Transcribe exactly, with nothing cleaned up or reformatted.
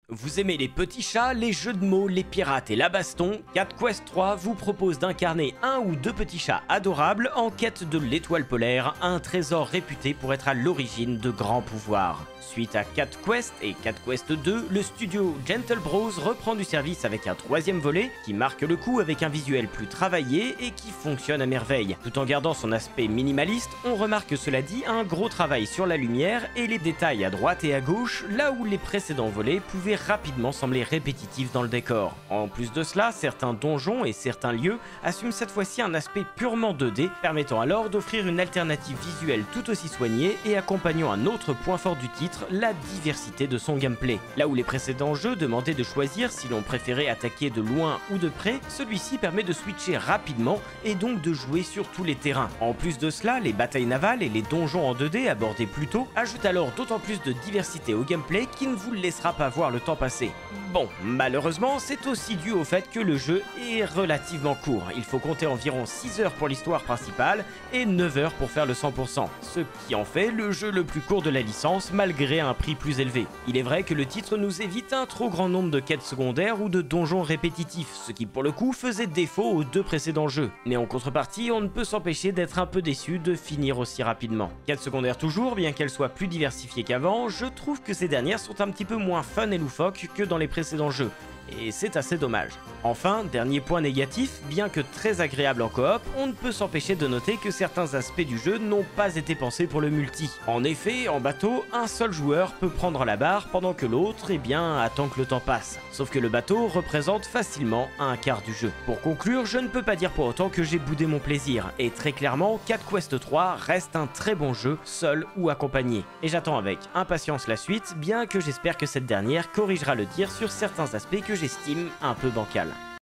Vous aimez les petits chats, les jeux de mots, les pirates et la baston? Cat Quest trois vous propose d'incarner un ou deux petits chats adorables en quête de l'étoile polaire, un trésor réputé pour être à l'origine de grands pouvoirs. Suite à Cat Quest et Cat Quest deux, le studio Gentle Bros reprend du service avec un troisième volet qui marque le coup avec un visuel plus travaillé et qui fonctionne à merveille. Tout en gardant son aspect minimaliste, on remarque cela dit un gros travail sur la lumière et les détails à droite et à gauche, là où les précédents volets pouvaient rapidement sembler répétitifs dans le décor. En plus de cela, certains donjons et certains lieux assument cette fois-ci un aspect purement deux D, permettant alors d'offrir une alternative visuelle tout aussi soignée et accompagnant un autre point fort du titre, la diversité de son gameplay. Là où les précédents jeux demandaient de choisir si l'on préférait attaquer de loin ou de près, celui-ci permet de switcher rapidement et donc de jouer sur tous les terrains. En plus de cela, les batailles navales et les donjons en deux D abordés plus tôt ajoutent alors d'autant plus de diversité au gameplay qui ne vous laissera pas voir le temps passer. Bon, malheureusement, c'est aussi dû au fait que le jeu est relativement court. Il faut compter environ six heures pour l'histoire principale et neuf heures pour faire le cent pour cent, ce qui en fait le jeu le plus court de la licence malgré un prix plus élevé. Il est vrai que le titre nous évite un trop grand nombre de quêtes secondaires ou de donjons répétitifs, ce qui pour le coup faisait défaut aux deux précédents jeux. Mais en contrepartie, on ne peut s'empêcher d'être un peu déçu de finir aussi rapidement. Quêtes secondaires toujours, bien qu'elles soient plus diversifiées qu'avant, je trouve que ces dernières sont un petit peu moins fun et loufoques que dans les précédents jeux. Et c'est assez dommage. Enfin, dernier point négatif, bien que très agréable en coop, on ne peut s'empêcher de noter que certains aspects du jeu n'ont pas été pensés pour le multi. En effet, en bateau, un seul joueur peut prendre la barre pendant que l'autre, eh bien, attend que le temps passe. Sauf que le bateau représente facilement un quart du jeu. Pour conclure, je ne peux pas dire pour autant que j'ai boudé mon plaisir, et très clairement, Cat Quest trois reste un très bon jeu, seul ou accompagné. Et j'attends avec impatience la suite, bien que j'espère que cette dernière corrigera le tir sur certains aspects que j'estime un peu bancal.